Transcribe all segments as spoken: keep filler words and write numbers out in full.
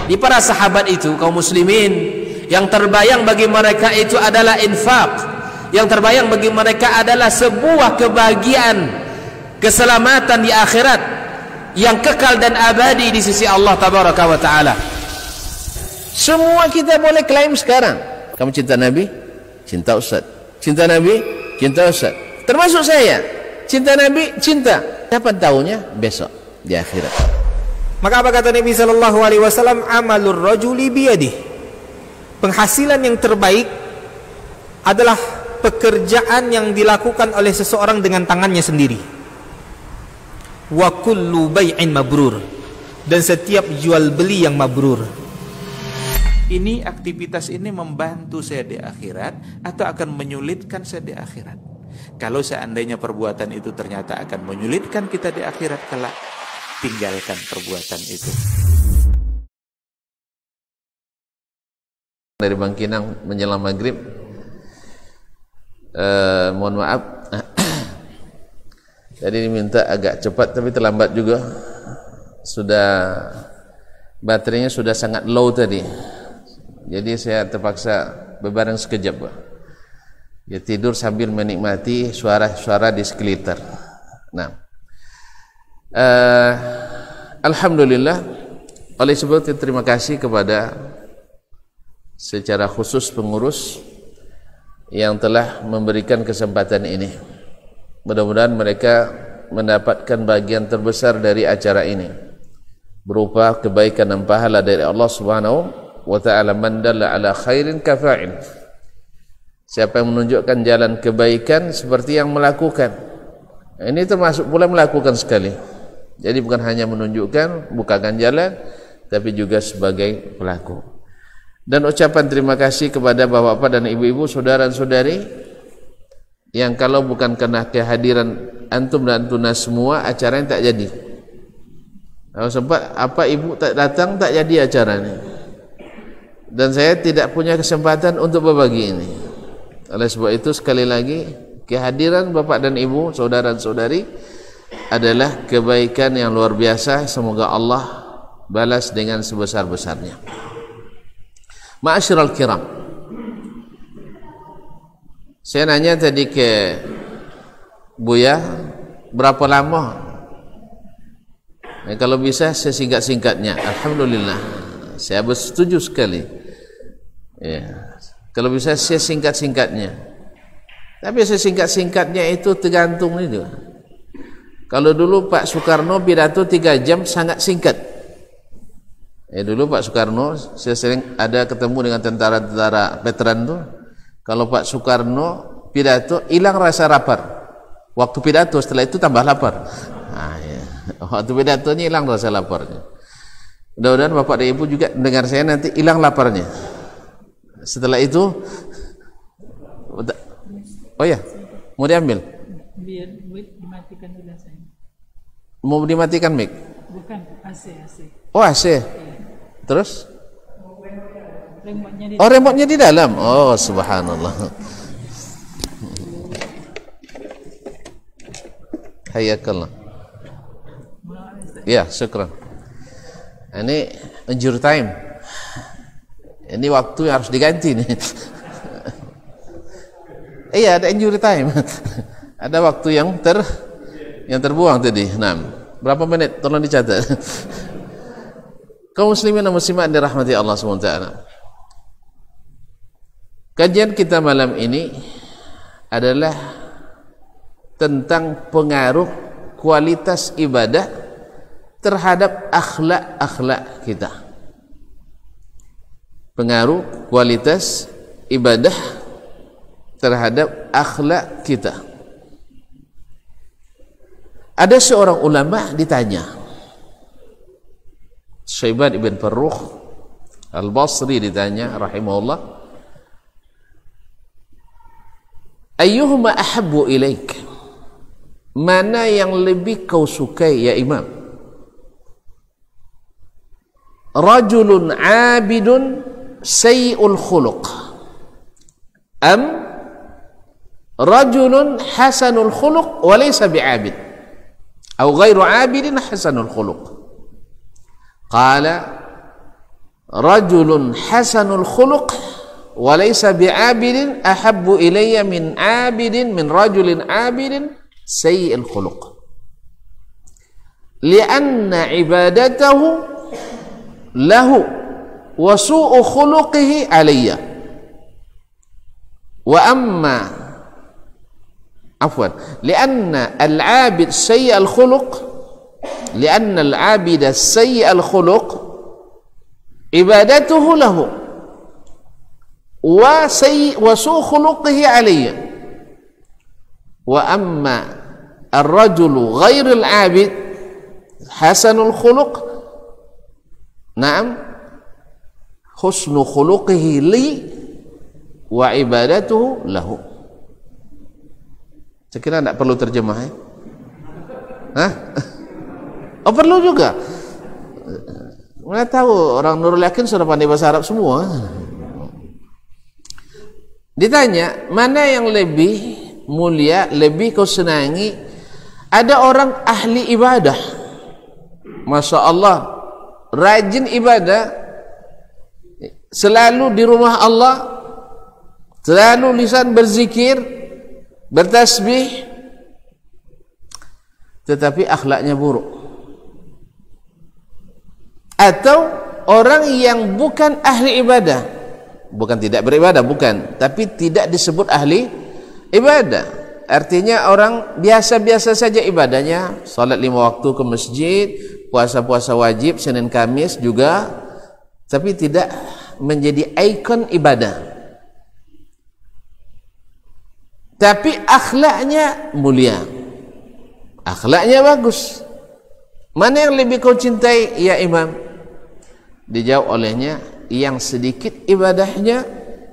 Di para sahabat itu, kaum muslimin, yang terbayang bagi mereka itu adalah infak, yang terbayang bagi mereka adalah sebuah kebahagiaan, keselamatan di akhirat yang kekal dan abadi di sisi Allah tabaraka wa taala. Semua kita boleh klaim sekarang. Kamu cinta Nabi? Cinta Ustaz. Cinta Nabi? Cinta Ustaz. Termasuk saya. Cinta Nabi? Cinta. Kapan tahunya? Besok di akhirat. Maka apa kata Nabi sallallahu alaihi wasallam? Amalur rajuli biyadihi. Penghasilan yang terbaik adalah pekerjaan yang dilakukan oleh seseorang dengan tangannya sendiri. Wa kullu bai'in mabrur. Dan setiap jual beli yang mabrur. Ini aktivitas ini membantu saya di akhirat atau akan menyulitkan saya di akhirat? Kalau seandainya perbuatan itu ternyata akan menyulitkan kita di akhirat kelak, tinggalkan perbuatan itu. Dari Bangkinang menjelang maghrib, eh, mohon maaf tadi diminta agak cepat tapi terlambat juga, sudah baterainya sudah sangat low tadi, jadi saya terpaksa bebareng sekejap, ya tidur sambil menikmati suara-suara di sekitar. Nah, eh, alhamdulillah, oleh sebab itu terima kasih kepada secara khusus pengurus yang telah memberikan kesempatan ini. Mudah-mudahan mereka mendapatkan bagian terbesar dari acara ini berupa kebaikan dan pahala dari Allah Subhanahu wa ta'ala. Man dalla ala khairin kafa'il. Siapa yang menunjukkan jalan kebaikan seperti yang melakukan. Ini termasuk pula melakukan sekali. Jadi bukan hanya menunjukkan, bukakan jalan, tapi juga sebagai pelaku. Dan ucapan terima kasih kepada bapak-bapak dan ibu-ibu, saudara dan saudari, yang kalau bukan karena kehadiran antum dan antuna semua, acaranya tak jadi. Kalau sempat apa ibu tak datang, tak jadi acara ini. Dan saya tidak punya kesempatan untuk berbagi ini. Oleh sebab itu sekali lagi, kehadiran bapak dan ibu, saudara dan saudari adalah kebaikan yang luar biasa. Semoga Allah balas dengan sebesar-besarnya. Ma'asyiral kiram, saya nanya tadi ke Buya, berapa lama? Nah, kalau bisa sesingkat-singkatnya. Alhamdulillah, saya bersetuju sekali. Ya, kalau bisa sesingkat-singkatnya. Tapi sesingkat-singkatnya itu tergantung itu. Kalau dulu Pak Soekarno pidato tiga jam sangat singkat. Ya, dulu Pak Soekarno, saya sering ada ketemu dengan tentara-tentara veteran tuh. Kalau Pak Soekarno pidato, hilang rasa lapar. Waktu pidato, setelah itu tambah lapar. Nah, ya. Waktu pidatonya hilang rasa laparnya. Mudah-mudahan Bapak dan Ibu juga dengar saya nanti hilang laparnya. Setelah itu, oh ya, mau diambil? Biar dimatikan dulu saya. Mau dimatikan mic? Bukan, A C, A C. Oh, A C. Terus? Remote-nya di oh, remote-nya di dalam. Oh, subhanallah. Hayakallah. Ya, syukran. Ini injury time. Ini waktu yang harus diganti nih. Iya, ada injury time. Ada waktu yang ter yang terbuang tadi. Nah, berapa menit? Tolong dicatat. Kaum muslimin dan muslimat dirahmati Allah subhanahu wa taala. Kajian kita malam ini adalah tentang pengaruh kualitas ibadah terhadap akhlak-akhlak kita. Pengaruh kualitas ibadah terhadap akhlak kita. Ada seorang ulama ditanya, Syaiban ibn Farrukh Al-Basri ditanya rahimahullah, ayyuhuma ahabbu ilaik, mana yang lebih kau sukai ya imam? Rajulun abidun sayyi'ul khuluq am rajulun hasanul khuluq wa laysa bi'abid atau ghairu abidin hasanul khuluq? Qala rajulun hasanul khuluq wa laysa bi'abidin ahabbu ilayya min 'abidin min rajulin 'abidin sayyi'il khuluq li'anna ibadatahu lahu wa su'u khuluqihi alayya wa amma afwan li'anna al-'abid sayyi'al khuluq li'anna al-'abida sayyi'al khuluq ibadatuhu lahu wa sayyi wa su khuluqihi alayya wa amma ar-rajulu ghairul 'abid hasanul khuluq na'am husnu khuluqihi li wa ibadatuhu lahu. Saya kira tidak perlu terjemah ya? Hah? Oh perlu juga. Mana tahu orang Nurul Yakin sudah pandai bahasa Arab semua. Ditanya, mana yang lebih mulia, lebih kau senangi? Ada orang ahli ibadah, Masya Allah, rajin ibadah, selalu di rumah Allah, selalu lisan berzikir, bertasbih, tetapi akhlaknya buruk. Atau orang yang bukan ahli ibadah, bukan tidak beribadah, bukan, tapi tidak disebut ahli ibadah. Artinya orang biasa-biasa saja ibadahnya, salat lima waktu ke masjid, puasa-puasa wajib Senin Kamis juga, tapi tidak menjadi ikon ibadah. Tapi akhlaknya mulia, akhlaknya bagus. Mana yang lebih kau cintai ya Imam? Dijawab olehnya, yang sedikit ibadahnya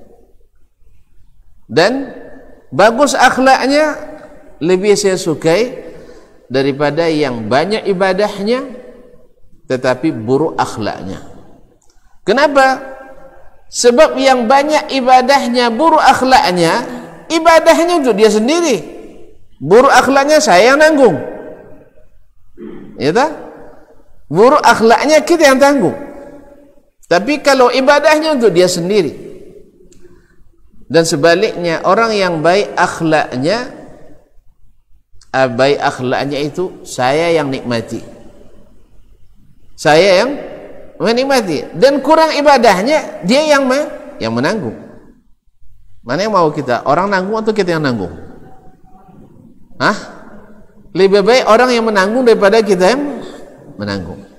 dan bagus akhlaknya lebih saya sukai daripada yang banyak ibadahnya tetapi buruk akhlaknya. Kenapa? Sebab yang banyak ibadahnya, buruk akhlaknya, ibadahnya untuk dia sendiri, buruk akhlaknya saya yang nanggung, ya tak? Buruk akhlaknya kita yang tanggung. Tapi kalau ibadahnya untuk dia sendiri, dan sebaliknya orang yang baik akhlaknya, baik akhlaknya itu saya yang nikmati, saya yang menikmati, dan kurang ibadahnya dia yang me, yang menanggung. Mana yang mau kita? Orang nanggung atau kita yang nanggung? Hah? Lebih baik orang yang menanggung daripada kita yang menanggung.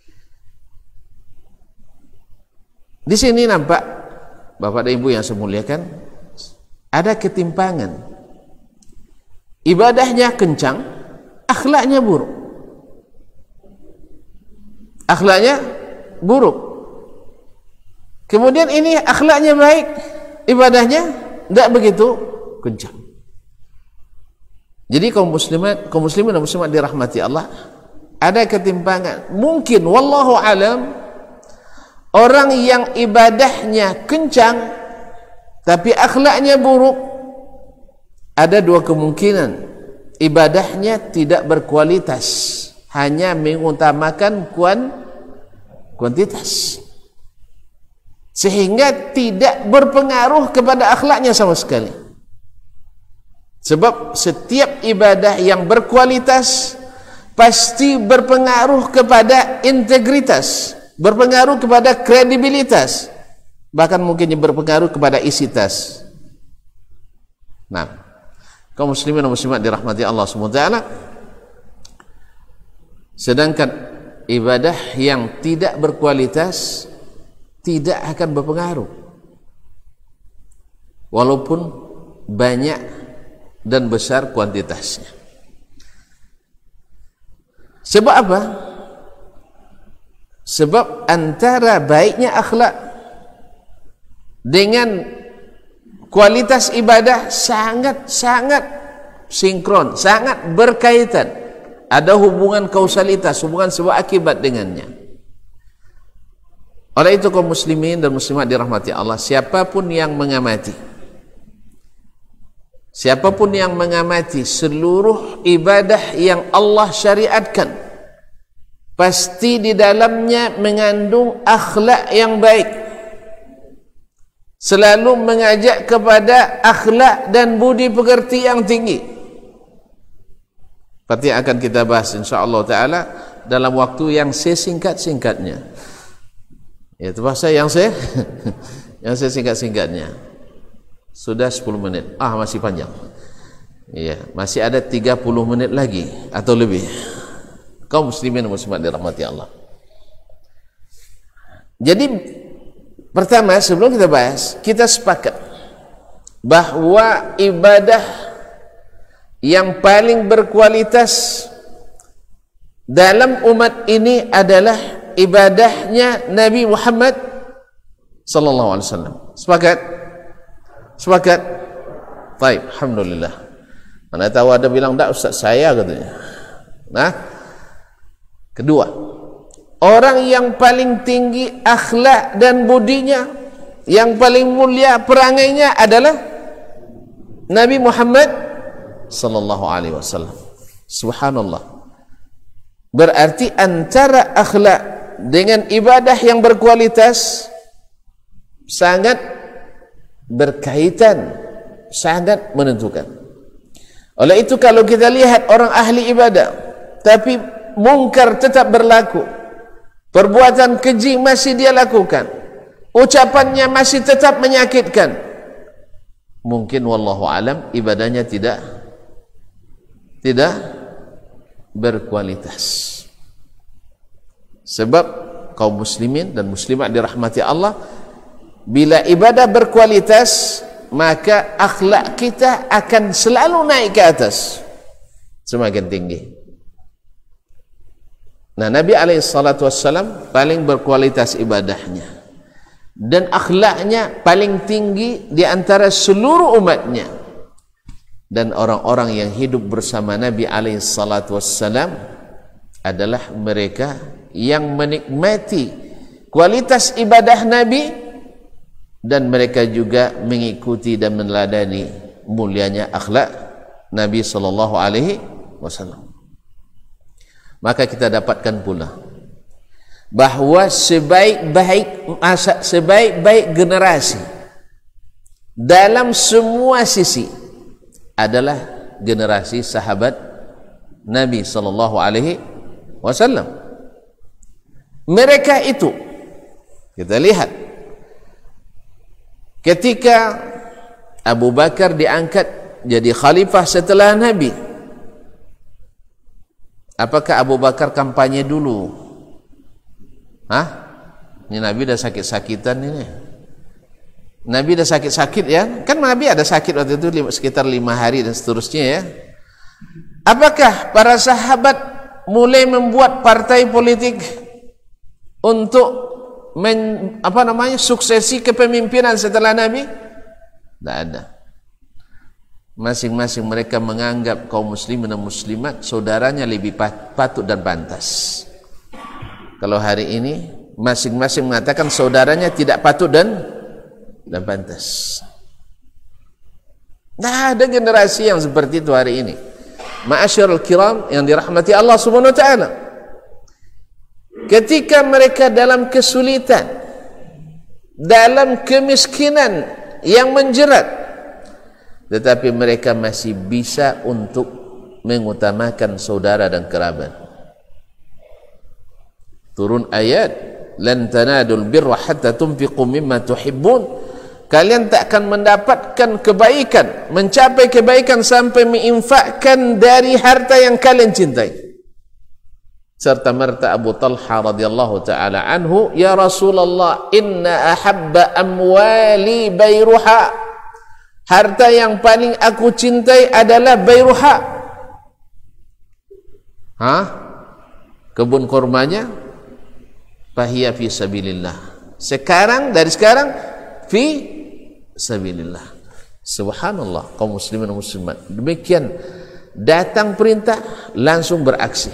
Di sini nampak Bapak dan Ibu yang saya muliakan, ada ketimpangan. Ibadahnya kencang, akhlaknya buruk. Akhlaknya buruk. Kemudian ini akhlaknya baik, ibadahnya tidak begitu kencang. Jadi kaum muslimat, kaum muslimin dan muslimat dirahmati Allah, ada ketimpangan. Mungkin wallahu alam, orang yang ibadahnya kencang tapi akhlaknya buruk, ada dua kemungkinan. Ibadahnya tidak berkualitas, hanya mengutamakan kuan kuantitas, sehingga tidak berpengaruh kepada akhlaknya sama sekali. Sebab setiap ibadah yang berkualitas pasti berpengaruh kepada integritas, berpengaruh kepada kredibilitas, bahkan mungkin berpengaruh kepada isi tas. Nah, kaum muslimin dan muslimat dirahmati Allah subhanahu wa taala, sedangkan ibadah yang tidak berkualitas tidak akan berpengaruh walaupun banyak dan besar kuantitasnya. Sebab apa? Sebab antara baiknya akhlak dengan kualitas ibadah sangat-sangat sinkron, sangat berkaitan. Ada hubungan kausalitas, hubungan sebab akibat dengannya. Oleh itu kaum muslimin dan muslimat dirahmati Allah, siapapun yang mengamati, siapapun yang mengamati seluruh ibadah yang Allah syariatkan, pasti di dalamnya mengandung akhlak yang baik, selalu mengajak kepada akhlak dan budi pekerti yang tinggi. Seperti akan kita bahas insyaallah taala dalam waktu yang sesingkat-singkatnya. Itu bahasa yang saya yang saya singkat-singkatnya. Sudah sepuluh menit. Ah, masih panjang. Iya, masih ada tiga puluh menit lagi atau lebih. Kaum muslimin dan muslimat dirahmati Allah. Jadi pertama, sebelum kita bahas, kita sepakat bahwa ibadah yang paling berkualitas dalam umat ini adalah ibadahnya Nabi Muhammad sallallahu alaihi wasallam. Sepakat? Sepakat? Baik, alhamdulillah. Mana tahu ada bilang tak ustaz saya katanya. Nah, kedua, orang yang paling tinggi akhlak dan budinya, yang paling mulia perangainya adalah Nabi Muhammad sallallahu alaihi wasallam. Subhanallah. Berarti antara akhlak dengan ibadah yang berkualitas sangat berkaitan, sangat menentukan. Oleh itu kalau kita lihat orang ahli ibadah tapi mungkar tetap berlaku, perbuatan keji masih dia lakukan, ucapannya masih tetap menyakitkan, mungkin wallahu alam ibadahnya tidak tidak berkualitas. Sebab kaum muslimin dan muslimat dirahmati Allah, bila ibadah berkualitas maka akhlak kita akan selalu naik ke atas, semakin tinggi. Nah, Nabi alaihi salatu wassalam paling berkualitas ibadahnya dan akhlaknya paling tinggi di antara seluruh umatnya. Dan orang-orang yang hidup bersama Nabi alaihi salatu wassalam adalah mereka yang menikmati kualitas ibadah Nabi, dan mereka juga mengikuti dan meneladani mulianya akhlak Nabi sallallahu alaihi wasallam. Maka kita dapatkan pula bahwa sebaik-baik masa, sebaik-baik generasi dalam semua sisi adalah generasi sahabat Nabi sallallahu alaihi wasallam. Mereka itu kita lihat ketika Abu Bakar diangkat jadi khalifah setelah Nabi, apakah Abu Bakar kampanye dulu? Hah? Ini Nabi dah sakit-sakitan ini. Nabi dah sakit-sakit ya. Kan Nabi ada sakit waktu itu sekitar lima hari dan seterusnya ya. Apakah para sahabat mulai membuat partai politik untuk men, apa namanya suksesi kepemimpinan setelah Nabi? Tidak ada. Masing-masing mereka menganggap kaum muslimin dan muslimat saudaranya lebih patut dan pantas. Kalau hari ini masing-masing mengatakan saudaranya tidak patut dan dan pantas. Nah, ada generasi yang seperti itu hari ini. Ma'asyiral kiram yang dirahmati Allah Subhanahu wa taala. Ketika mereka dalam kesulitan, dalam kemiskinan yang menjerat, tetapi mereka masih bisa untuk mengutamakan saudara dan kerabat. Turun ayat, lan tanadul birra hatta tunfiqu mimma tuhibbun. Kalian tak akan mendapatkan kebaikan, mencapai kebaikan sampai menginfakkan dari harta yang kalian cintai. Serta merta Abu Talha radhiyallahu taala anhu, ya Rasulullah, inna ahabba amwali bayruha. Harta yang paling aku cintai adalah bayruha. Hah? Kebun kurmanya? Fahiya fi sabilillah. Sekarang, dari sekarang fi sabilillah. Subhanallah, kaum muslimin dan muslimat. Demikian datang perintah langsung beraksi.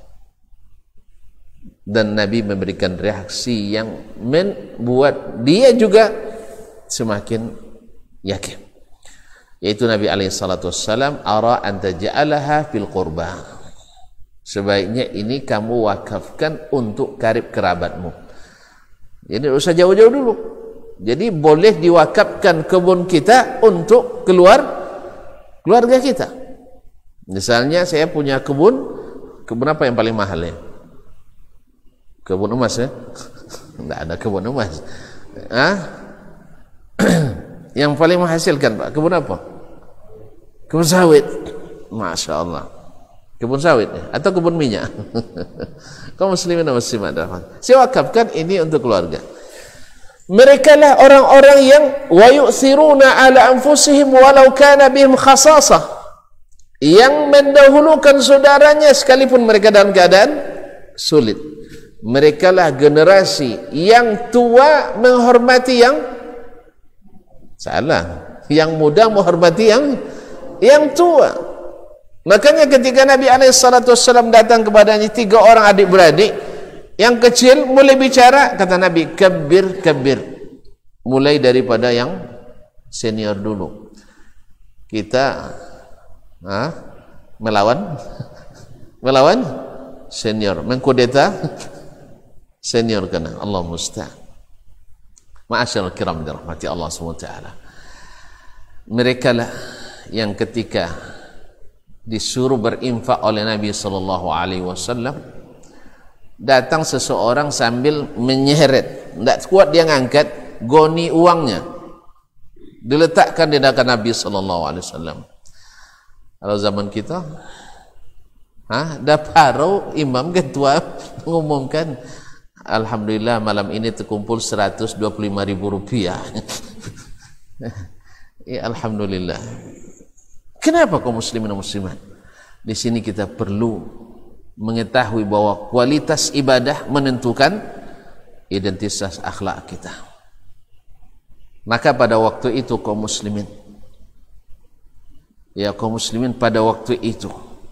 Dan Nabi memberikan reaksi yang membuat dia juga semakin yakin. Yaitu Nabi alaihi salatu wassalam, ara an taj'alaha fil qurba. sebaiknya ini kamu wakafkan untuk karib kerabatmu. Jadi tidak usah jauh-jauh dulu. Jadi boleh diwakafkan kebun kita untuk keluar keluarga kita. Misalnya saya punya kebun, kebun apa yang paling mahal ya? Kebun emas ya? Tidak ada kebun emas. Ah? Yang paling menghasilkan Pak, kebun apa? Kebun sawit. Masya Allah. Kebun sawit ya? Atau kebun minyak? Kaum muslimin dan muslimat, saya wakafkan ini untuk keluarga. Mereka lah orang-orang yang wa yu'thiruna ala anfusihim walau kana bihim khasasah, yang mendahulukan saudaranya sekalipun mereka dalam keadaan sulit. Mereka lah generasi yang tua menghormati yang salah, yang muda menghormati yang yang tua. Makanya ketika Nabi alaihi salatu wassalam datang kepadanya tiga orang adik-beradik, yang kecil mulai bicara, kata Nabi, kabir kabir, mulai daripada yang senior dulu. Kita ha, melawan melawan senior, mengkudeta senior kena. Allah musta'an. Ma'asyarul kiram dirahmati Allah subhanahu wa taala. Mereka lah yang ketika disuruh berinfak oleh Nabi sallallahu alaihi wasallam, datang seseorang sambil menyeret, tidak kuat dia ngangkat, goni uangnya diletakkan di dekat Nabi sallallahu alaihi wasallam. Kalau zaman kita, ha, dah parau imam ketua mengumumkan, alhamdulillah malam ini terkumpul seratus dua puluh lima ribu rupiah. Ya, alhamdulillah. Kenapa kaum muslimin dan muslimat? Di sini kita perlu mengetahui bahwa kualitas ibadah menentukan identitas akhlak kita. Maka pada waktu itu kaum muslimin, ya kaum muslimin pada waktu itu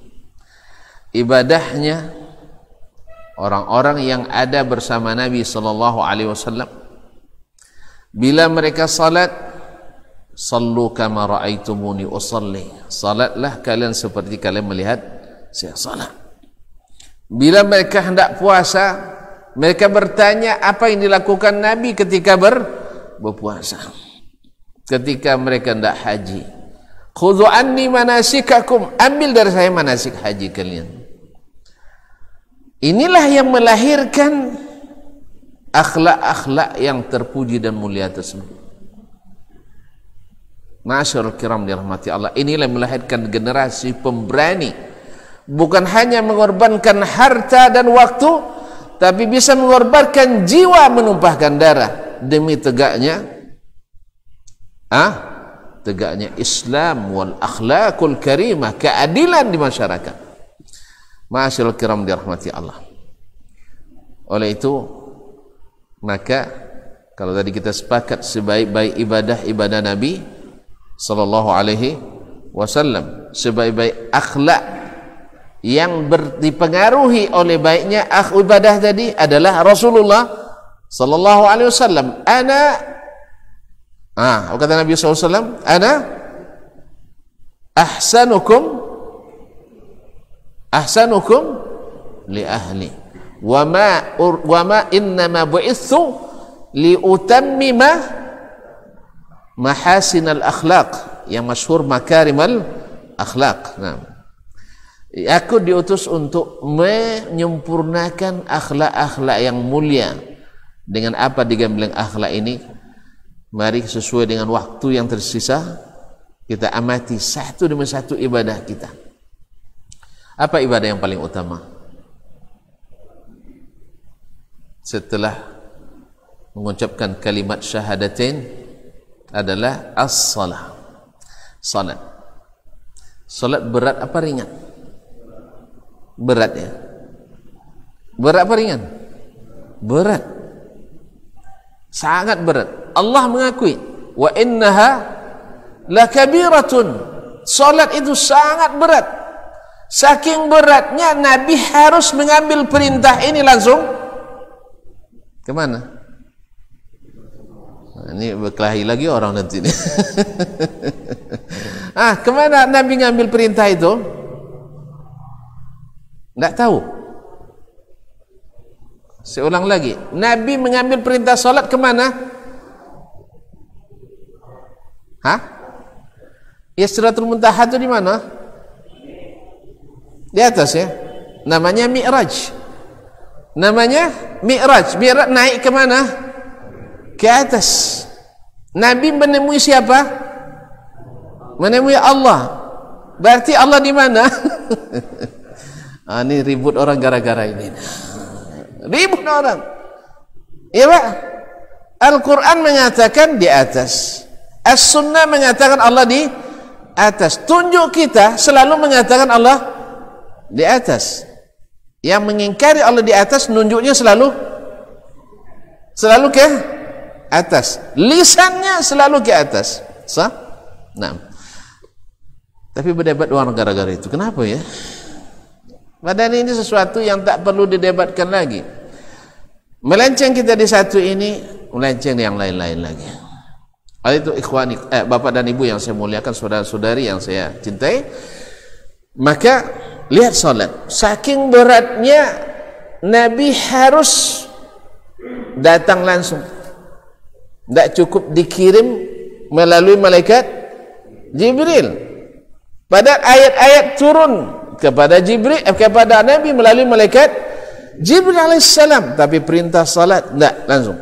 ibadahnya orang-orang yang ada bersama Nabi sallallahu alaihi wasallam, bila mereka salat, sallu kama ra'aitumuni usalli, salatlah kalian seperti kalian melihat saya salat. Bila mereka hendak puasa, mereka bertanya apa yang dilakukan Nabi ketika ber, berpuasa. Ketika mereka hendak haji, khudhu anni manasikakum, ambil dari saya manasik haji kalian. Inilah yang melahirkan akhlak-akhlak yang terpuji dan mulia tersebut. Ma'asyarul kiram dirahmati Allah. Inilah melahirkan generasi pemberani, bukan hanya mengorbankan harta dan waktu, tapi bisa mengorbankan jiwa, menumpahkan darah demi tegaknya ah tegaknya Islam wal akhlakul karimah, keadilan di masyarakat. Ma'asyarul kiram dirahmati Allah. Oleh itu, maka kalau tadi kita sepakat sebaik-baik ibadah ibadah Nabi sallallahu alaihi wasallam, sebaik-baik akhlak yang dipengaruhi oleh baiknya ibadah tadi adalah Rasulullah sallallahu alaihi wasallam. Ana ah kata Nabi sallallahu alaihi wasallam, ana ahsanukum ahsanukum li ahli wa ma wa ma innama bu'ithu li utammima mahasinal akhlaq, yang masyhur makarimal akhlaq. Nah, aku diutus untuk menyempurnakan akhlak-akhlak yang mulia. Dengan apa digamblang akhlak ini? Mari sesuai dengan waktu yang tersisa kita amati satu demi satu ibadah kita. Apa ibadah yang paling utama setelah mengucapkan kalimat syahadatain? Adalah as-salah, salat. Salat berat apa ringan? Berat ya. Berat apa ringan? Berat. Sangat berat. Allah mengakui, wa innaha lakabiratun. Salat itu sangat berat. Saking beratnya Nabi harus mengambil perintah ini langsung kemana? Ini berkelahi lagi orang nanti ini. Ah, kemana Nabi ngambil perintah itu? Tidak tahu. Saya ulang lagi, Nabi mengambil perintah salat kemana? Hah? Ya, Sidratul Muntaha itu di mana? Di atas ya. Namanya Mi'raj. Namanya Mi'raj. Mi'raj naik ke mana? Ke atas. Nabi menemui siapa? Menemui Allah. Berarti Allah di mana? Ah, ini ribut orang gara-gara ini. Ribut orang. Iya Pak. Al-Quran mengatakan di atas. As-Sunnah mengatakan Allah di atas. Tunjuk kita selalu mengatakan Allah di atas. Yang mengingkari Allah di atas, nunjuknya selalu selalu ke atas. Lisannya selalu ke atas. Sah? Nah. Tapi berdebat orang gara-gara itu. Kenapa ya? Padahal ini sesuatu yang tak perlu didebatkan lagi. Melenceng kita di satu ini, melenceng yang lain-lain lagi. Oleh itu ikhwani, eh, bapak dan ibu yang saya muliakan, saudara-saudari yang saya cintai, maka lihat salat. Saking beratnya, Nabi harus datang langsung. Tidak cukup dikirim melalui malaikat Jibril. Padahal ayat-ayat turun kepada Jibril, eh, kepada Nabi melalui malaikat Jibril alaihissalam, tapi perintah salat tidak langsung.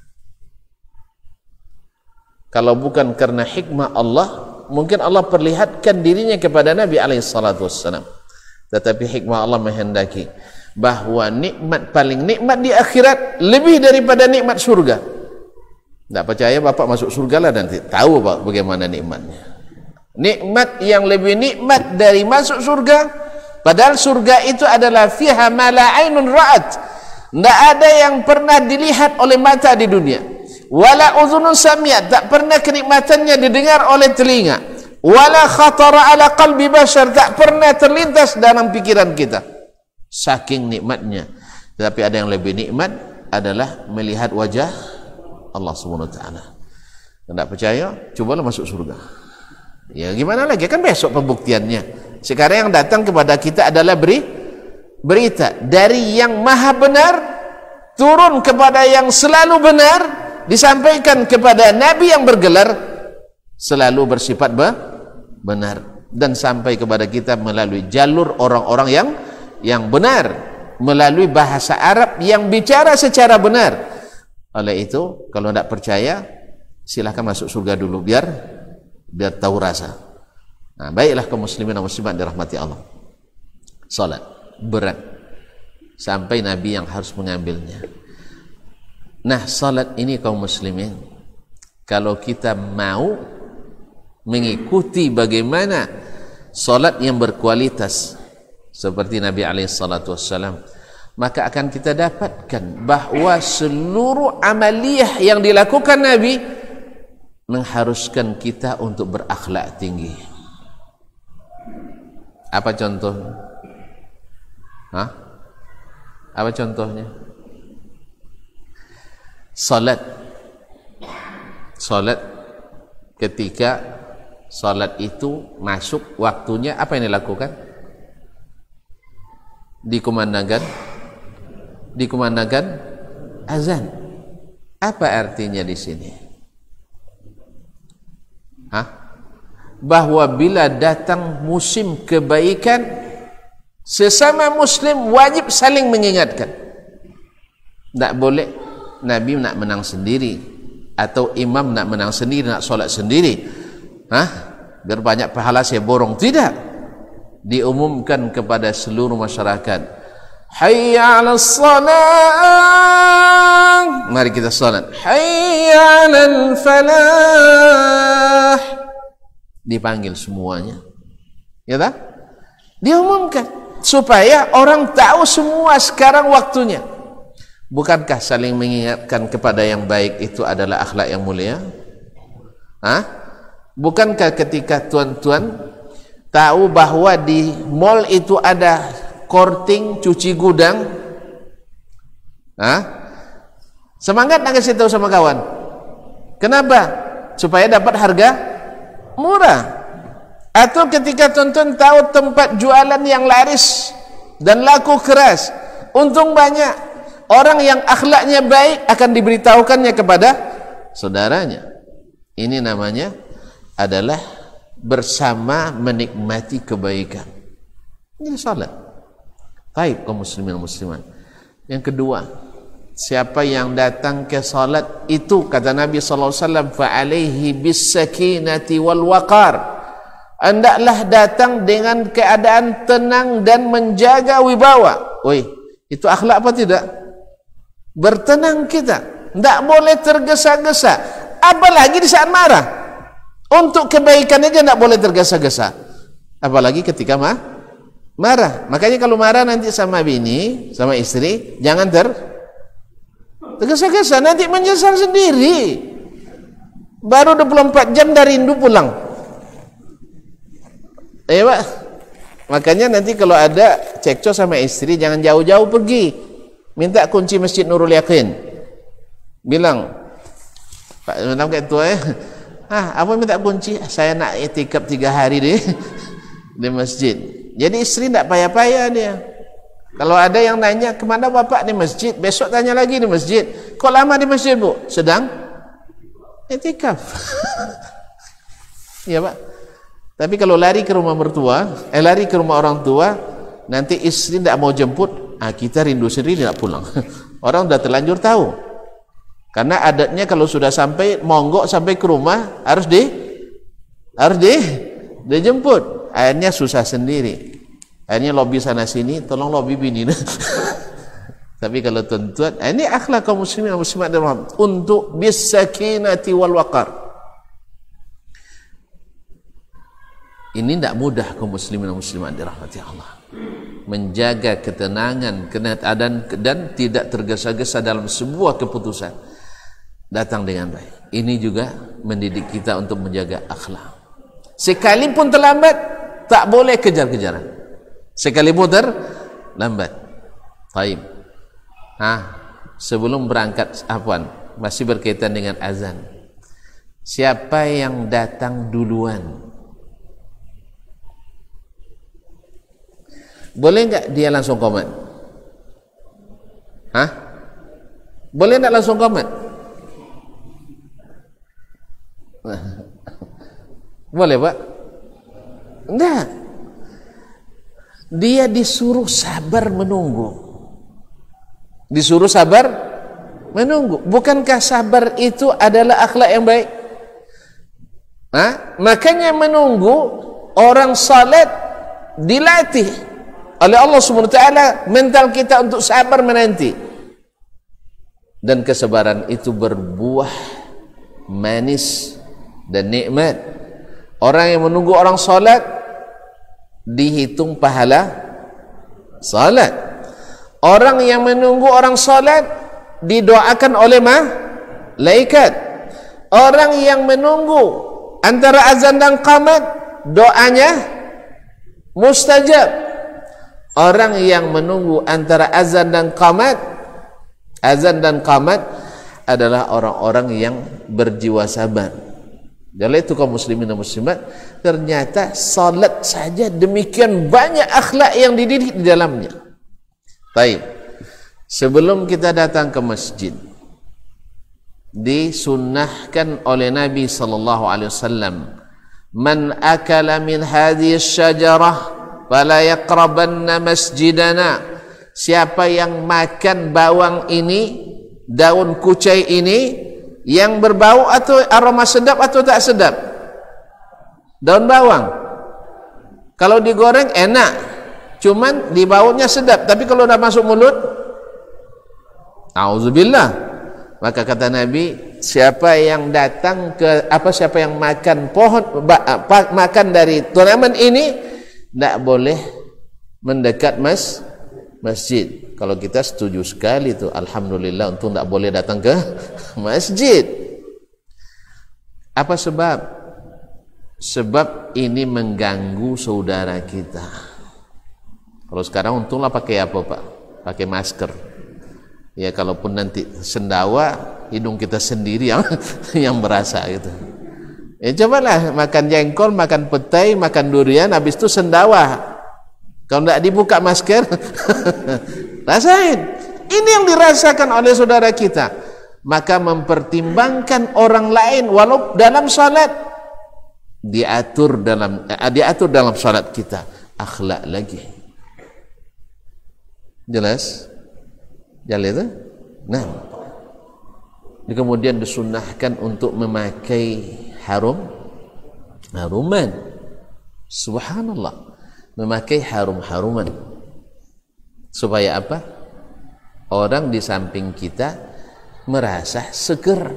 Kalau bukan karena hikmah Allah, mungkin Allah perlihatkan dirinya kepada Nabi alaihissalam. Tetapi hikmah Allah menghendaki bahwa nikmat paling nikmat di akhirat lebih daripada nikmat surga. Tidak percaya bapak masuk surga lah nanti tahu pak bagaimana nikmatnya. Nikmat yang lebih nikmat dari masuk surga, padahal surga itu adalah fiha ma la ainun ra'at. Tidak ada yang pernah dilihat oleh mata di dunia. Wala uzunun sami'at, tak pernah kenikmatannya didengar oleh telinga. Wala khatara ala qalbi bashar, tak pernah terlintas dalam pikiran kita. Saking nikmatnya. Tapi ada yang lebih nikmat adalah melihat wajah Allah Subhanahu wa taala. Tidak percaya, cobalah masuk surga. Ya gimana lagi, kan besok pembuktiannya. Sekarang yang datang kepada kita adalah beri, berita dari yang maha benar turun kepada yang selalu benar, disampaikan kepada Nabi yang bergelar selalu bersifat be, benar, dan sampai kepada kita melalui jalur orang-orang yang yang benar, melalui bahasa Arab yang bicara secara benar. Oleh itu kalau tidak percaya silahkan masuk surga dulu biar biar tahu rasa. Nah, baiklah kaum muslimin dan muslimat dirahmati Allah. Salat berat sampai Nabi yang harus mengambilnya. Nah, salat ini kaum muslimin, kalau kita mau mengikuti bagaimana salat yang berkualitas seperti Nabi alaihi salatu wassalam, maka akan kita dapatkan bahwa seluruh amaliyah yang dilakukan Nabi mengharuskan kita untuk berakhlak tinggi. Apa contohnya? Hah? Apa contohnya? Salat. Salat ketika salat itu masuk waktunya, apa yang dilakukan? Dikumandangkan dikumandangkan azan. Apa artinya di sini? Hah? Bahwa bila datang musim kebaikan, sesama muslim wajib saling mengingatkan. Tak boleh Nabi nak menang sendiri atau imam nak menang sendiri, nak solat sendiri. Hah? Biar banyak pahala saya borong. Tidak. Diumumkan kepada seluruh masyarakat. Hayya 'alas salat. Mari kita salat. Hayya 'alal falah. Dipanggil semuanya. Ya tak? Diumumkan supaya orang tahu semua sekarang waktunya. Bukankah saling mengingatkan kepada yang baik itu adalah akhlak yang mulia? Hah? Bukankah ketika tuan-tuan tahu bahwa di mall itu ada korting cuci gudang? Hah? Semangat nak kasih tahu sama kawan. Kenapa? Supaya dapat harga murah. Atau ketika tuan-tuan tahu tempat jualan yang laris dan laku keras, untung banyak. Orang yang akhlaknya baik akan diberitahukannya kepada saudaranya. Ini namanya adalah bersama menikmati kebaikan. Ini salat. Baik kaum muslimin muslimat. Yang kedua, siapa yang datang ke salat itu kata Nabi sallallahu alaihi wasallam fa alaihi bis sakinati wal waqar. Hendaklah datang dengan keadaan tenang dan menjaga wibawa. Oi, itu akhlak apa tidak? Bertenang kita, tidak boleh tergesa-gesa, apalagi di saat marah. Untuk kebaikan aja tidak boleh tergesa-gesa, apalagi ketika mah marah. Makanya kalau marah nanti sama bini, sama istri, jangan ter tergesa-gesa, nanti menyesal sendiri. Baru dua puluh empat jam dari rindu pulang. Eh Pak, makanya nanti kalau ada cekcok sama istri, jangan jauh-jauh pergi. Minta kunci Masjid Nurul Yaqin. Bilang, Pak, macam kayak tua eh. Ah, apa minta kunci? Saya nak itikaf tiga hari deh di masjid. Jadi istri tak payah-payah dia. Kalau ada yang nanya, kemana bapak di masjid? Besok tanya lagi di masjid. Kok lama di masjid, Bu? Sedang itikaf. Iya Pak. Tapi kalau lari ke rumah mertua, eh lari ke rumah orang tua, nanti istri tidak mau jemput. Ah, kita rindu sendiri tidak pulang. Orang sudah terlanjur tahu. Karena adatnya kalau sudah sampai monggok sampai ke rumah harus di harus di dijemput. Akhirnya susah sendiri. Akhirnya lobby sana sini, tolong lobby bini. Tapi kalau tuan-tuan, ini akhlak kaum muslimin dan muslimat untuk bis sakinati wal waqar. Ini tidak mudah kaum muslimin dan muslimat dirahmati Allah. Menjaga ketenangan keadaan dan tidak tergesa-gesa dalam sebuah keputusan, datang dengan baik. Ini juga mendidik kita untuk menjaga akhlak. Sekalipun terlambat, tak boleh kejar-kejaran. Sekalipun terlambat. Baik. Ah, sebelum berangkat, afwan, masih berkaitan dengan azan. Siapa yang datang duluan? Boleh enggak dia langsung komen? Hah? Boleh enggak langsung komen? Boleh Pak? Enggak. Dia disuruh sabar menunggu. Disuruh sabar menunggu. Bukankah sabar itu adalah akhlak yang baik? Hah? Makanya menunggu orang salat dilatih oleh Allah Subhanahu wa taala mental kita untuk sabar menanti. Dan kesabaran itu berbuah manis dan nikmat. Orang yang menunggu orang salat dihitung pahala salat. Orang yang menunggu orang salat didoakan oleh malaikat. Orang yang menunggu antara azan dan qamat doanya mustajab. Orang yang menunggu antara azan dan qamat, azan dan qamat adalah orang-orang yang berjiwa sabar. Jadi itu kaum muslimin dan muslimat, ternyata salat saja demikian banyak akhlak yang dididik di dalamnya. Baik. Sebelum kita datang ke masjid, disunnahkan oleh Nabi sallallahu alaihi wasallam, man akala min hadhihi asy-syajarah fala yaqrabanna masjidana. Siapa yang makan bawang ini, daun kucai ini, yang berbau atau aroma sedap atau tak sedap? Daun bawang kalau digoreng enak, cuman di baunya sedap, tapi kalau dah masuk mulut, auzubillah. Maka kata Nabi, siapa yang datang ke apa siapa yang makan pohon makan dari tanaman ini, tidak boleh mendekat mas masjid. Kalau kita setuju sekali itu, alhamdulillah, untuk tidak boleh datang ke masjid. Apa sebab? Sebab ini mengganggu saudara kita. Kalau sekarang untunglah pakai apa Pak? Pakai masker. Ya kalaupun nanti sendawa, hidung kita sendiri yang yang berasa gitu. Ya cobalah makan jengkol, makan petai, makan durian, habis itu sendawa. Kalau tidak dibuka masker, rasain. Ini yang dirasakan oleh saudara kita. Maka mempertimbangkan orang lain walau dalam salat, diatur dalam eh, diatur dalam salat kita. Akhlak lagi. Jelas? Jelas itu? Nah. Kemudian disunnahkan untuk memakai harum haruman. Subhanallah. Memakai harum-haruman. Supaya apa? Orang di samping kita merasa seger.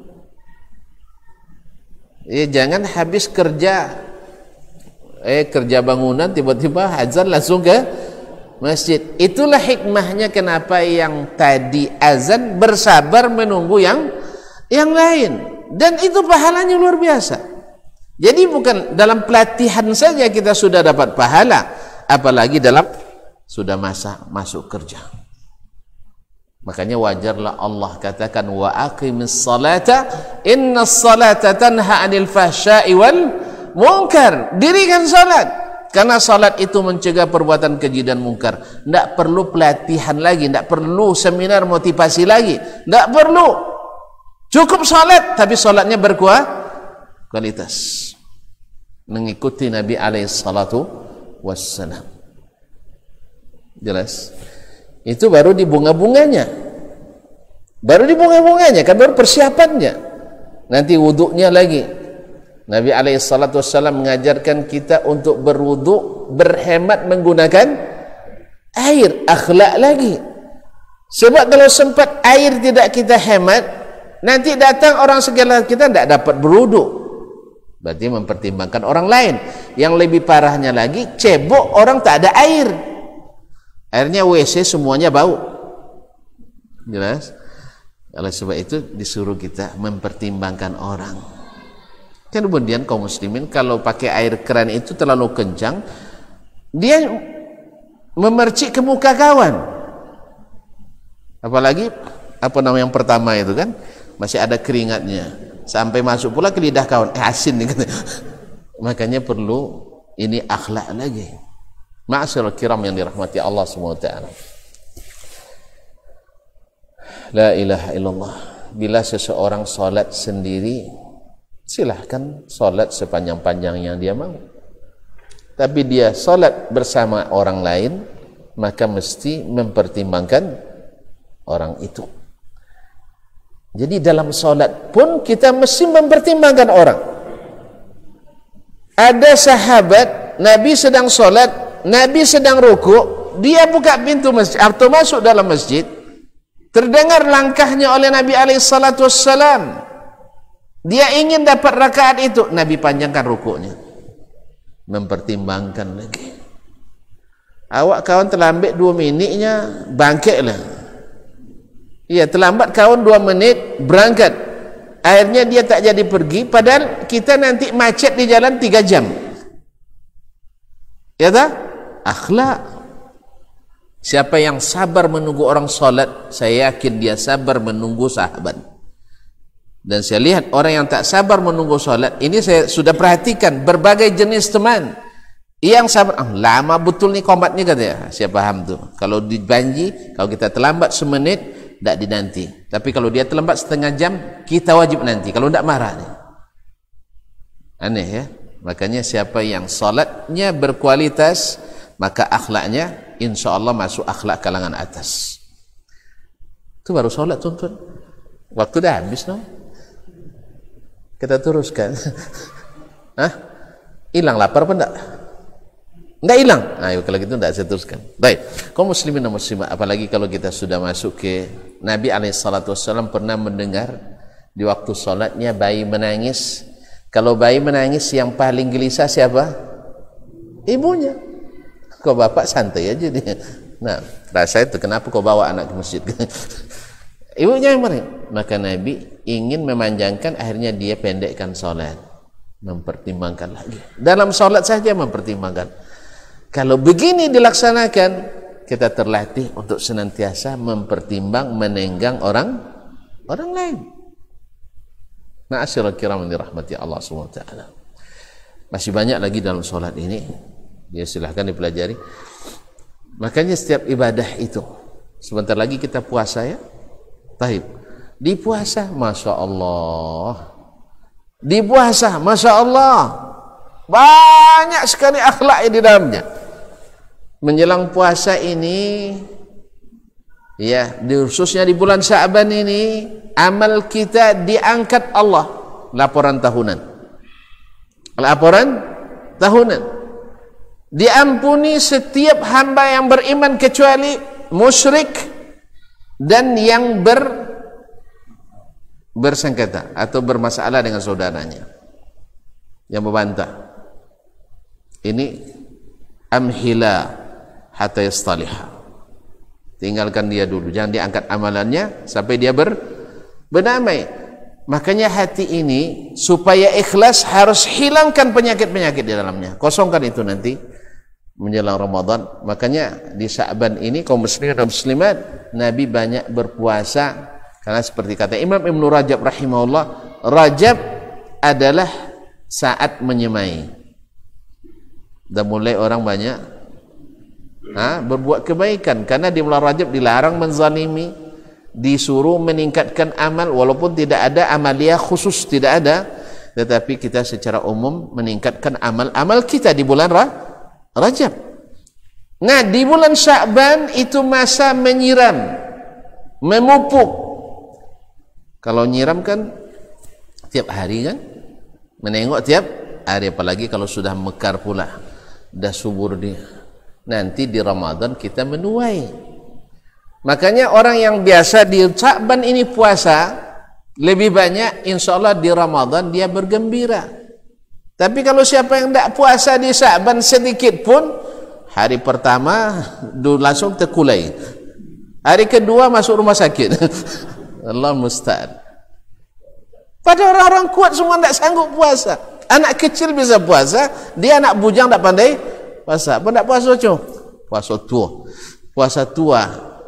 Ya, jangan habis kerja eh kerja bangunan tiba-tiba azan langsung ke masjid. Itulah hikmahnya kenapa yang tadi azan bersabar menunggu yang yang lain, dan itu pahalanya luar biasa. Jadi bukan dalam pelatihan saja kita sudah dapat pahala, apalagi dalam sudah masa masuk kerja. Makanya wajarlah Allah katakan wa aqimis salata innas salata tanha 'anil fahsya'i wal munkar. Dirikan salat, karena salat itu mencegah perbuatan keji dan munkar. Tidak perlu pelatihan lagi, tidak perlu seminar motivasi lagi, tidak perlu. Cukup salat, tapi salatnya berkualitas, mengikuti Nabi alaihi salatu wassalam. Jelas? Itu baru di bunga-bunganya, baru di bunga-bunganya, kan baru persiapannya. Nanti wuduknya lagi. Nabi alaihi salatu wassalam mengajarkan kita untuk berwuduk berhemat menggunakan air. Akhlak lagi. Sebab kalau sempat air tidak kita hemat, nanti datang orang sekitar kita tidak dapat berwuduk. Berarti mempertimbangkan orang lain. Yang lebih parahnya lagi, cebok orang tak ada air. Airnya W C semuanya bau. Jelas? Oleh sebab itu disuruh kita mempertimbangkan orang. Kemudian kaum muslimin kalau pakai air keran itu terlalu kencang, dia memercik ke muka kawan. Apalagi apa nama yang pertama itu kan, masih ada keringatnya, sampai masuk pula ke lidah kawan, eh asin nih. Makanya perlu ini akhlak lagi. Ma'asyiral kiram yang dirahmati Allah subhanahu wa taala. La ilaha illallah. Bila seseorang salat sendiri, silahkan salat sepanjang-panjang yang dia mau. Tapi dia salat bersama orang lain, maka mesti mempertimbangkan orang itu. Jadi dalam salat pun kita mesti mempertimbangkan orang. Ada sahabat, Nabi sedang salat, Nabi sedang rukuk, dia buka pintu masjid atau masuk dalam masjid, terdengar langkahnya oleh Nabi alaihi salatu wassalam. Dia ingin dapat rakaat itu, Nabi panjangkan rukuknya. Mempertimbangkan lagi. Awak kawan terlambat dua minitnya, bangkitlah. Iya, terlambat kawan dua menit, berangkat. Akhirnya dia tak jadi pergi, padahal kita nanti macet di jalan tiga jam. Ya tak? Akhlak. Siapa yang sabar menunggu orang salat, saya yakin dia sabar menunggu sahabat. Dan saya lihat orang yang tak sabar menunggu salat, ini saya sudah perhatikan berbagai jenis teman. Yang sabar, ah, lama betul nih komatnya katanya. Saya paham tuh. Kalau dibanji, kalau kita terlambat semenit, tidak dinanti. Tapi kalau dia terlambat setengah jam, kita wajib nanti. Kalau tidak marah nih. Aneh ya. Makanya siapa yang salatnya berkualitas, maka akhlaknya insya Allah masuk akhlak kalangan atas. Itu baru salat tuan-tuan. Waktu dah habis no. Kita teruskan. Hah? Hilang lapar apa enggak? Enggak hilang. Ayo kalau gitu enggak saya teruskan. Baik. Kaum muslimin dan muslimat, apalagi kalau kita sudah masuk ke Nabi alaihi salatu wassalam pernah mendengar di waktu salatnya bayi menangis. Kalau bayi menangis yang paling gelisah siapa? Ibunya. Kau bapak santai aja dia. Nah, rasa itu kenapa kau bawa anak ke masjid? Ibunya yang mana? Maka Nabi ingin memanjangkan, akhirnya dia pendekkan salat. Mempertimbangkan lagi. Dalam salat saja mempertimbangkan. Kalau begini dilaksanakan, kita terlatih untuk senantiasa mempertimbang, menenggang orang orang lain. Ma'asyiral kiram yang dirahmati Allah subhanahu wa taala. Masih banyak lagi dalam salat ini. Ya silahkan dipelajari. Makanya setiap ibadah itu, sebentar lagi kita puasa ya. Tahib. Di puasa, masya Allah. Di puasa, masya Allah. Banyak sekali akhlak di dalamnya. Menjelang puasa ini, ya, khususnya di bulan Sya'ban ini, amal kita diangkat Allah. Laporan tahunan. Laporan tahunan. Diampuni setiap hamba yang beriman kecuali musyrik dan yang ber bersengketa atau bermasalah dengan saudaranya yang membantah. Ini amhila hatta yastaliha. Tinggalkan dia dulu, jangan diangkat amalannya sampai dia ber berdamai. Makanya hati ini supaya ikhlas harus hilangkan penyakit-penyakit di dalamnya. Kosongkan itu nanti menjelang Ramadan. Makanya di Sya'ban ini kaum muslimin dan muslimat, Nabi banyak berpuasa karena seperti kata Imam Ibnu Rajab rahimahullah, Rajab adalah saat menyemai. Dan mulai orang banyak ha, berbuat kebaikan karena di bulan Rajab dilarang menzalimi, disuruh meningkatkan amal walaupun tidak ada amalia khusus, tidak ada, tetapi kita secara umum meningkatkan amal-amal kita di bulan Ra Rajab. Nah, di bulan Sya'ban itu masa menyiram, memupuk. Kalau nyiram kan tiap hari kan, menengok tiap hari, apalagi kalau sudah mekar pula, dah subur dia. Nanti di Ramadan kita menuai. Makanya orang yang biasa di Sya'ban ini puasa lebih banyak, insya Allah di Ramadan dia bergembira. Tapi kalau siapa yang tidak puasa di Sya'ban sedikit pun, hari pertama langsung terkulai, hari kedua masuk rumah sakit. Allah musta'an. Pada orang-orang kuat semua tidak sanggup puasa. Anak kecil bisa puasa, dia anak bujang tidak pandai puasa. Apa tidak puasa cu? Puasa tua. Puasa tua.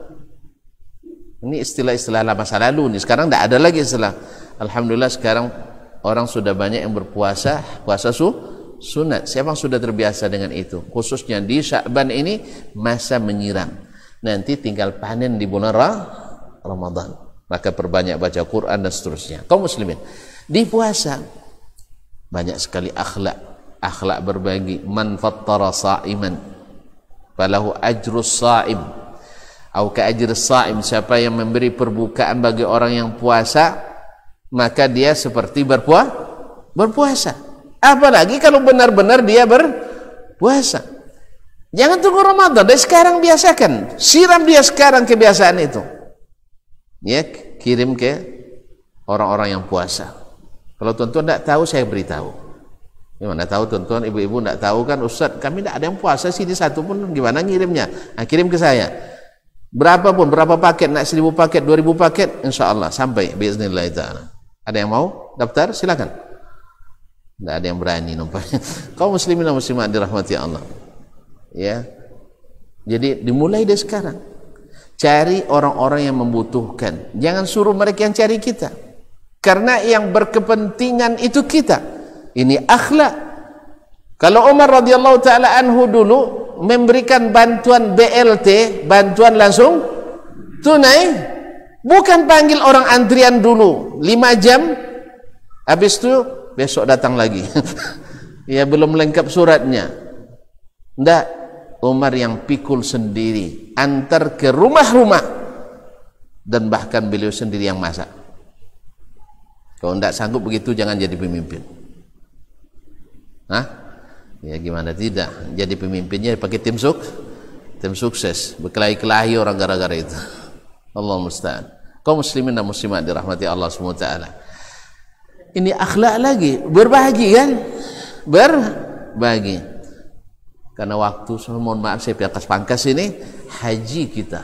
Ini istilah-istilah masa lalu nih. Sekarang tidak ada lagi istilah. Alhamdulillah sekarang orang sudah banyak yang berpuasa, puasa su, sunat. Siapa yang sudah terbiasa dengan itu? Khususnya di Sya'ban ini masa menyiram. Nanti tinggal panen di bulan Ramadan. Maka perbanyak baca Quran dan seterusnya. Kaum muslimin, di puasa banyak sekali akhlak. Akhlak berbagi. Man fattara sa'iman falahu ajrus sa'im. Au ka ajris sa'im, siapa yang memberi perbukaan bagi orang yang puasa, maka dia seperti berpuasa. Berpuasa. Apalagi kalau benar-benar dia berpuasa. Jangan tunggu Ramadan, dari sekarang biasakan. Siram dia sekarang kebiasaan itu. Ya, kirim ke orang-orang yang puasa. Kalau tuan-tuan tidak tahu, saya beritahu. Gimana tahu tuan-tuan, ibu-ibu tidak tahu kan, Ustaz, kami tidak ada yang puasa sini satu pun, gimana ngirimnya? Nah, kirim ke saya. Berapapun, berapa paket, nak seribu paket, dua ribu paket, insya Allah sampai biiznillah ta'ala. Ada yang mau daftar? Silakan. Tidak ada yang berani nampaknya. Kaum muslimin dan muslimat dirahmati Allah. Ya, jadi dimulai dari sekarang. Cari orang-orang yang membutuhkan. Jangan suruh mereka yang cari kita. Karena yang berkepentingan itu kita. Ini akhlak. Kalau Umar radhiyallahu taala anhu dulu memberikan bantuan B L T, bantuan langsung tunai, bukan panggil orang antrian dulu lima jam, habis itu besok datang lagi. Ya belum lengkap suratnya. Ndak, Umar yang pikul sendiri, antar ke rumah-rumah, dan bahkan beliau sendiri yang masak. Kalau ndak sanggup begitu, jangan jadi pemimpin. Hah? Ya gimana tidak, jadi pemimpinnya pakai tim suk tim sukses, berkelahi-kelahi orang gara-gara itu. Allah musta'an. Kaum muslimin dan muslimat dirahmati Allah subhanahu wa taala. Ini akhlak lagi, berbagi kan? Berbagi. Karena waktu, so, mohon maaf saya pangkas pangkas ini, haji kita.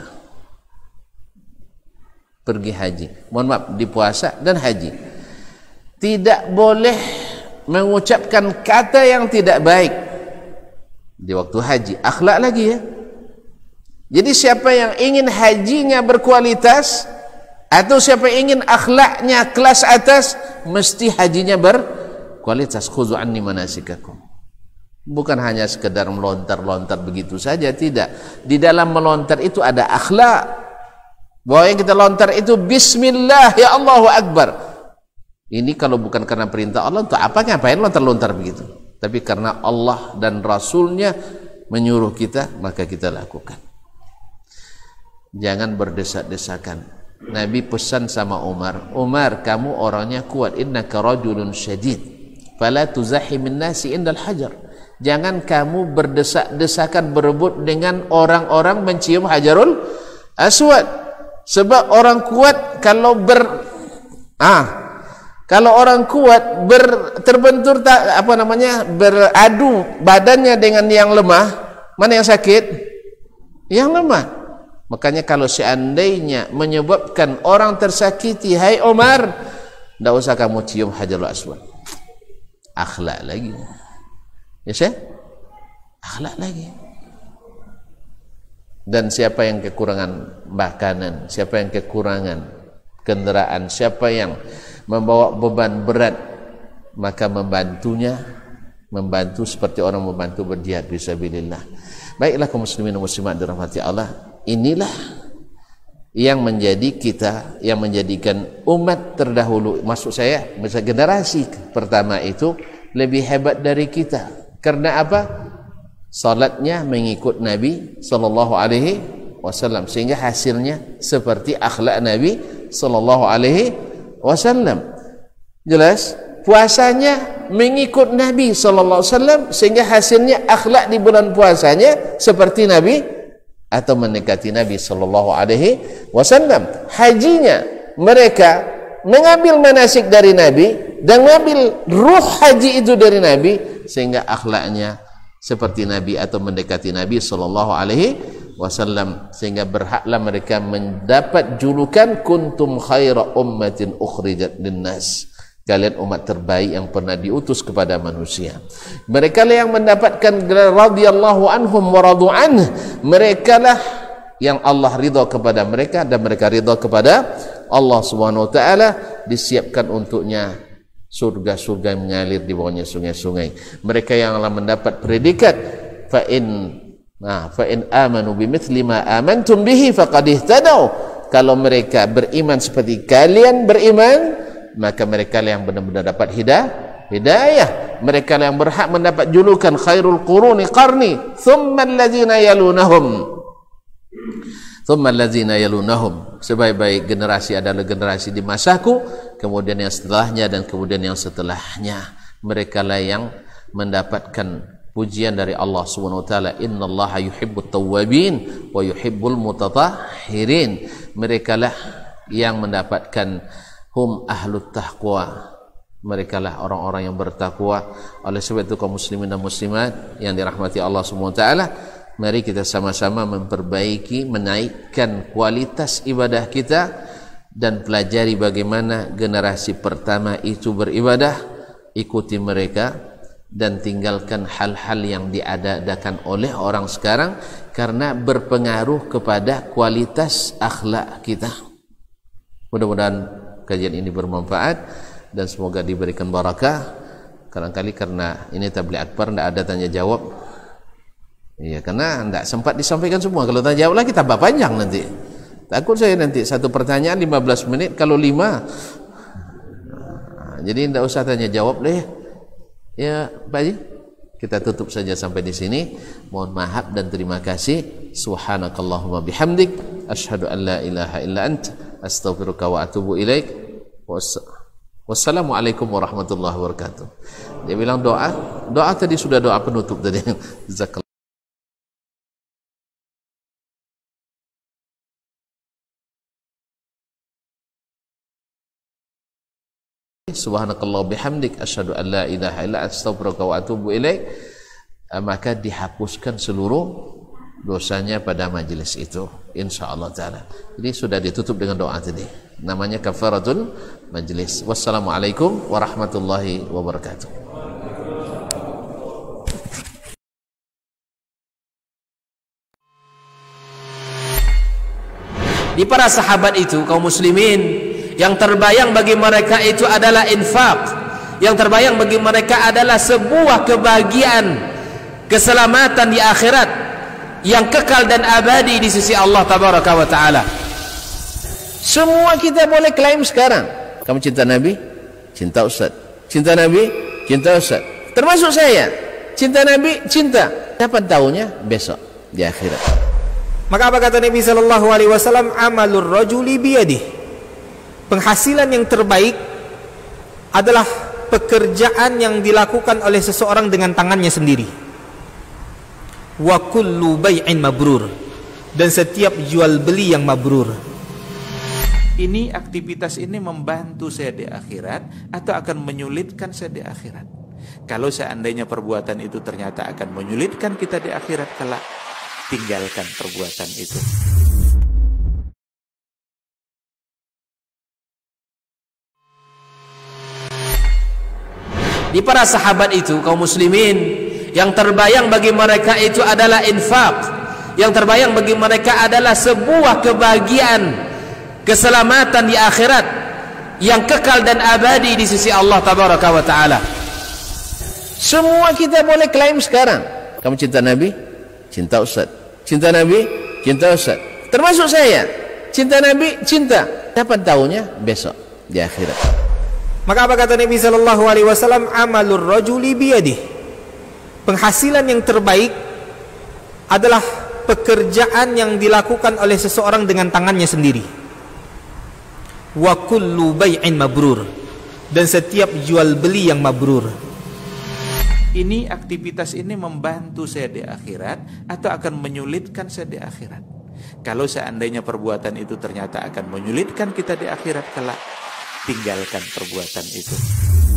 Pergi haji. Mohon maaf, di puasa dan haji. Tidak boleh mengucapkan kata yang tidak baik di waktu haji. Akhlak lagi ya. Jadi siapa yang ingin hajinya berkualitas, atau siapa yang ingin akhlaknya kelas atas, mesti hajinya berkualitas. Khudhu anni manasikakum. Bukan hanya sekedar melontar-lontar begitu saja, tidak. Di dalam melontar itu ada akhlak. Bahwa yang kita lontar itu bismillah, ya Allahu Akbar. Ini kalau bukan karena perintah Allah, untuk apa ngapain lontar-lontar begitu? Tapi karena Allah dan Rasulnya menyuruh kita, maka kita lakukan. Jangan berdesak-desakan. Nabi pesan sama Umar, Umar, kamu orangnya kuat, innaka rajulun syadid, fala tuzahimin nasi indal hajar. Jangan kamu berdesak-desakan berebut dengan orang-orang mencium Hajarul Aswad. Sebab orang kuat kalau ber ah kalau orang kuat ber, terbentur tak apa namanya beradu badannya dengan yang lemah, mana yang sakit? Yang lemah. Makanya kalau seandainya menyebabkan orang tersakiti, hai Umar, tidak usah kamu cium Hajarul Aswad. Akhlak lagi. Ya saya? Akhlak lagi. Dan siapa yang kekurangan makanan, siapa yang kekurangan kendaraan, siapa yang membawa beban berat, maka membantunya, membantu seperti orang membantu berjihad fisabilillah. Baiklah kaum muslimin dan muslimat dirahmati Allah, inilah yang menjadi kita, yang menjadikan umat terdahulu, maksud saya generasi pertama itu lebih hebat dari kita. Karena apa? Salatnya mengikut Nabi sallallahu alaihi wasallam, sehingga hasilnya seperti akhlak Nabi sallallahu alaihi wasallam. Jelas? Puasanya mengikut Nabi sallallahu alaihi wasallam, sehingga hasilnya akhlak di bulan puasanya seperti Nabi atau mendekati Nabi sallallahu alaihi wasallam. Hajinya mereka mengambil manasik dari Nabi dan mengambil ruh haji itu dari Nabi, sehingga akhlaknya seperti Nabi atau mendekati Nabi sallallahu alaihi wasallam, sehingga berhaklah mereka mendapat julukan kuntum khaira ummatin ukhrijat linnas. Kalian umat terbaik yang pernah diutus kepada manusia. Mereka lah yang mendapatkan gelar radhiyallahu anhum wa radu anhu. Mereka lah yang Allah ridha kepada mereka dan mereka ridha kepada Allah Subhanahu wa taala. Disiapkan untuknya surga-surga yang mengalir di bawahnya sungai-sungai. Mereka yang telah mendapat predikat fa in nah fa in amanu bimithli ma amantum bihi faqad ihtadaw. Kalau mereka beriman seperti kalian beriman, maka mereka yang benar-benar dapat hidayah. Hidayah. Mereka yang berhak mendapat julukan khairul quruni qarni, thumma allazina yalunahum. Thumma allazina yalunahum. Sebaik-baik generasi adalah generasi di masaku, kemudian yang setelahnya dan kemudian yang setelahnya. Mereka lah yang mendapatkan pujian dari Allah Subhanahu wa taala, innallaha yuhibbut tawwabin wa yuhibbul mutatahhirin. Mereka lah yang mendapatkan hum ahlut taqwa. Mereka lah orang-orang yang bertakwa. Oleh sebab itu kaum muslimin dan muslimat yang dirahmati Allah Subhanahu wa taala, mari kita sama-sama memperbaiki, menaikkan kualitas ibadah kita dan pelajari bagaimana generasi pertama itu beribadah. Ikuti mereka dan tinggalkan hal-hal yang diadakan oleh orang sekarang, karena berpengaruh kepada kualitas akhlak kita. Mudah-mudahan kajian ini bermanfaat dan semoga diberikan barakah. Kadang-kali karena ini tabligh akbar tidak ada tanya jawab. Iya, karena tidak sempat disampaikan semua. Kalau tanya jawab lagi tambah panjang nanti. Takut saya nanti satu pertanyaan lima belas menit, kalau lima. Nah, jadi tidak usah tanya jawab deh. Ya, Pak Haji, kita tutup saja sampai di sini. Mohon maaf dan terima kasih. Subhanakallahumma bihamdik, asyhadu an la ilaha illa anta, astaghfiruka wa atubu ilaik. Wassalamualaikum warahmatullahi wabarakatuh. Dia bilang doa, doa tadi sudah doa penutup tadi. Jazakallah. Subhanakallah bihamdik, asyhadu an la ilaha illa anta, astaghfiruka wa atubu ilaik. Maka dihapuskan seluruh dosanya pada majelis itu, insyaallah taala. Jadi sudah ditutup dengan doa tadi. Namanya kafaratul majlis. Wassalamualaikum warahmatullahi wabarakatuh. Di para sahabat itu kaum muslimin, yang terbayang bagi mereka itu adalah infak. Yang terbayang bagi mereka adalah sebuah kebahagiaan, keselamatan di akhirat yang kekal dan abadi di sisi Allah tabaraka wa taala. Semua kita boleh klaim sekarang. Kamu cinta Nabi? Cinta Ustaz. Cinta Nabi? Cinta Ustaz. Termasuk saya. Cinta Nabi? Cinta. Kapan tahunya? Besok di akhirat. Maka apa kata Nabi sallallahu alaihi wasallam? Amalur rajuli biyadih. Penghasilan yang terbaik adalah pekerjaan yang dilakukan oleh seseorang dengan tangannya sendiri. Wa kullu bai'in mabrur. Dan setiap jual beli yang mabrur. Ini aktivitas ini membantu saya di akhirat atau akan menyulitkan saya di akhirat. Kalau seandainya perbuatan itu ternyata akan menyulitkan kita di akhirat kelak, tinggalkan perbuatan itu. Di para sahabat itu, kaum muslimin, yang terbayang bagi mereka itu adalah infak. Yang terbayang bagi mereka adalah sebuah kebahagiaan, keselamatan di akhirat yang kekal dan abadi di sisi Allah tabaraka wa taala. Semua kita boleh klaim sekarang. Kamu cinta Nabi? Cinta Ustaz. Cinta Nabi? Cinta Ustaz. Termasuk saya. Cinta Nabi? Cinta. Kapan tahunya? Besok di akhirat. Maka apa kata Nabi sallallahu alaihi wasallam? Amalur rajuli biyadih. Penghasilan yang terbaik adalah pekerjaan yang dilakukan oleh seseorang dengan tangannya sendiri. Wa kullu bai'in mabrur. Dan setiap jual beli yang mabrur. Ini aktivitas ini membantu saya di akhirat atau akan menyulitkan saya di akhirat. Kalau seandainya perbuatan itu ternyata akan menyulitkan kita di akhirat kelak, tinggalkan perbuatan itu.